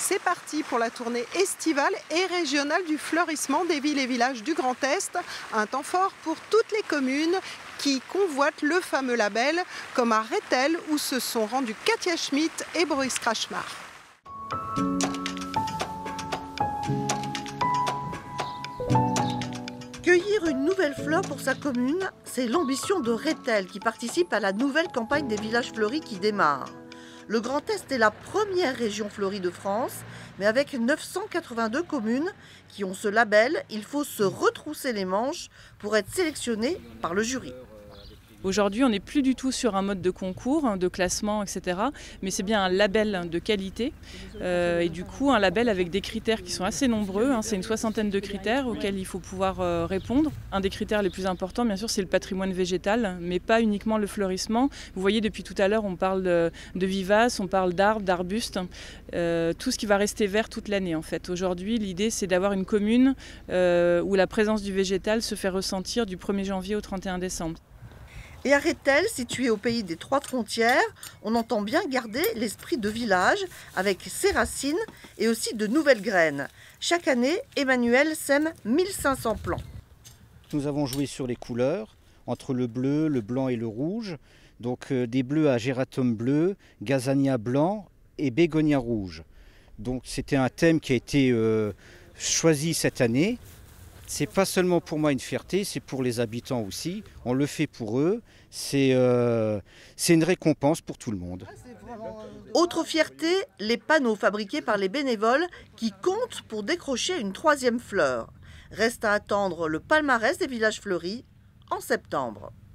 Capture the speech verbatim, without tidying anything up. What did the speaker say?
c'est parti pour la tournée estivale et régionale du fleurissement des villes et villages du Grand Est. Un temps fort pour toutes les communes qui convoitent le fameux label, comme à Rethel où se sont rendus Katia Schmidt et Boris Krachmar. Cueillir une nouvelle fleur pour sa commune, c'est l'ambition de Rethel qui participe à la nouvelle campagne des villages fleuris qui démarre. Le Grand Est est la première région fleurie de France, mais avec neuf cent quatre-vingt-deux communes qui ont ce label, il faut se retrousser les manches pour être sélectionné par le jury. Aujourd'hui, on n'est plus du tout sur un mode de concours, de classement, et cetera. Mais c'est bien un label de qualité. Euh, et du coup, un label avec des critères qui sont assez nombreux. Hein. C'est une soixantaine de critères auxquels il faut pouvoir euh, répondre. Un des critères les plus importants, bien sûr, c'est le patrimoine végétal, mais pas uniquement le fleurissement. Vous voyez, depuis tout à l'heure, on parle de, de vivaces, on parle d'arbres, d'arbustes. Euh, tout ce qui va rester vert toute l'année, en fait. Aujourd'hui, l'idée, c'est d'avoir une commune euh, où la présence du végétal se fait ressentir du premier janvier au trente et un décembre. Et à Rethel, situé au pays des trois frontières, on entend bien garder l'esprit de village avec ses racines et aussi de nouvelles graines. Chaque année, Emmanuel sème mille cinq cents plants. Nous avons joué sur les couleurs, entre le bleu, le blanc et le rouge. Donc euh, des bleus à gératum bleu, gazania blanc et bégonia rouge. Donc c'était un thème qui a été euh, choisi cette année. C'est pas seulement pour moi une fierté, c'est pour les habitants aussi. On le fait pour eux. C'est euh, c'est une récompense pour tout le monde. Autre fierté, les panneaux fabriqués par les bénévoles qui comptent pour décrocher une troisième fleur. Reste à attendre le palmarès des villages fleuris en septembre.